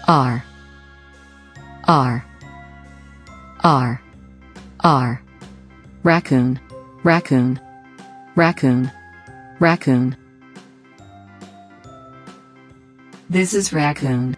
R R R R. Raccoon, raccoon, raccoon, raccoon. This is Raccoon.